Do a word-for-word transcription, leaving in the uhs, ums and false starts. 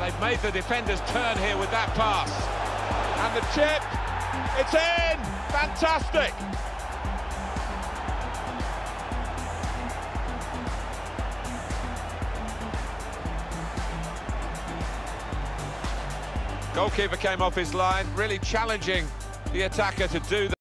They've made the defenders turn here with that pass. And the chip, it's in! Fantastic! Goalkeeper came off his line, really challenging the attacker to do that.